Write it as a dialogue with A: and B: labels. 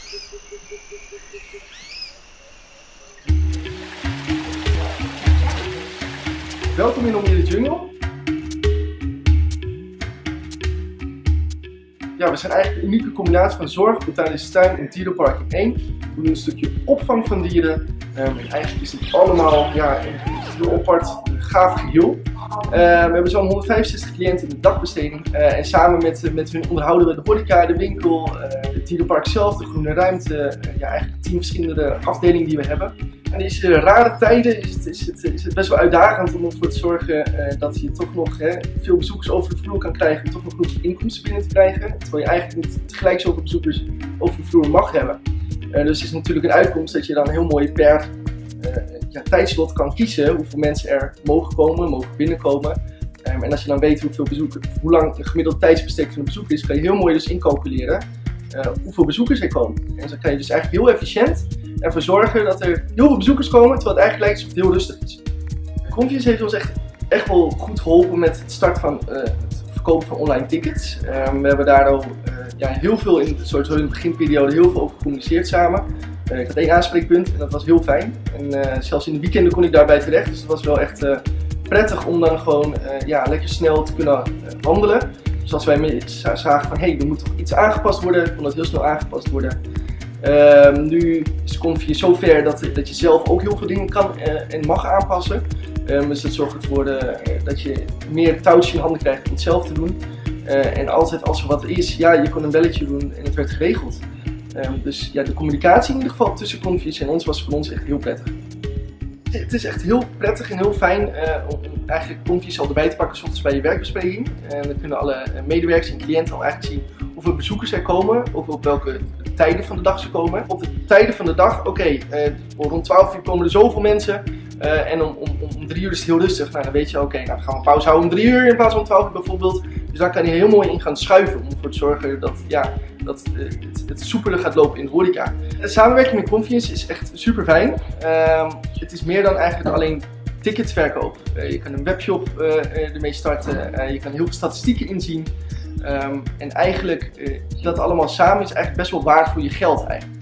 A: Welkom in Omnium Jungle. Ja, we zijn eigenlijk een unieke combinatie van zorg, botanische tuin en dierenpark in één. We doen een stukje opvang van dieren. Eigenlijk is het allemaal een heel apart, gaaf geheel. We hebben zo'n 165 cliënten in de dagbesteding. En samen met hun onderhouden we de horeca, de winkel, het dierenpark zelf, de groene ruimte. Eigenlijk 10 verschillende afdelingen die we hebben. In deze rare tijden is het best wel uitdagend om ervoor te zorgen dat je toch nog veel bezoekers over de vloer kan krijgen en toch nog genoeg inkomsten binnen te krijgen. Terwijl je eigenlijk niet tegelijk zoveel bezoekers over de vloer mag hebben. Dus het is natuurlijk een uitkomst dat je dan heel mooi per tijdslot kan kiezen hoeveel mensen er mogen komen, mogen binnenkomen. En als je dan weet hoe lang een gemiddeld tijdsbestek van een bezoek is, kan je heel mooi dus incalculeren hoeveel bezoekers er komen. En zo kan je dus eigenlijk heel efficiënt ervoor zorgen dat er heel veel bezoekers komen, terwijl het eigenlijk lijkt alsof het heel rustig is. Confiance heeft ons echt wel goed geholpen met het start van het verkopen van online tickets. We hebben daar al heel veel in de beginperiode heel veel over gecommuniceerd samen. Ik had 1 aanspreekpunt en dat was heel fijn. En zelfs in de weekenden kon ik daarbij terecht, dus het was wel echt prettig om dan gewoon lekker snel te kunnen handelen. Dus als wij zagen van er moet toch iets aangepast worden, kon dat heel snel aangepast worden. Nu is Confiance zo ver dat je zelf ook heel veel dingen kan en mag aanpassen. Dus dat zorgt ervoor dat je meer touwtjes in handen krijgt om het zelf te doen. En altijd als er wat is, je kon een belletje doen en het werd geregeld. Dus de communicatie in ieder geval tussen Confiance en ons was voor ons echt heel prettig. Het is echt heel prettig en heel fijn om eigenlijk Confiance al erbij te pakken 's ochtends bij je werkbespreking. Dan kunnen alle medewerkers en cliënten al eigenlijk zien hoeveel bezoekers er komen, ook op welke tijden van de dag ze komen. Op de tijden van de dag, rond 12 uur komen er zoveel mensen en om 3 uur is het heel rustig. Nou, dan weet je, dan gaan we een pauze houden om 3 uur in plaats van 12 uur bijvoorbeeld. Dus daar kan je heel mooi in gaan schuiven om ervoor te zorgen dat het soepeler gaat lopen in de horeca. De samenwerking met Confiance is echt super fijn. Het is meer dan eigenlijk alleen ticketverkoop. Je kan een webshop ermee starten, je kan heel veel statistieken inzien. En eigenlijk dat allemaal samen is eigenlijk best wel waard voor je geld eigenlijk.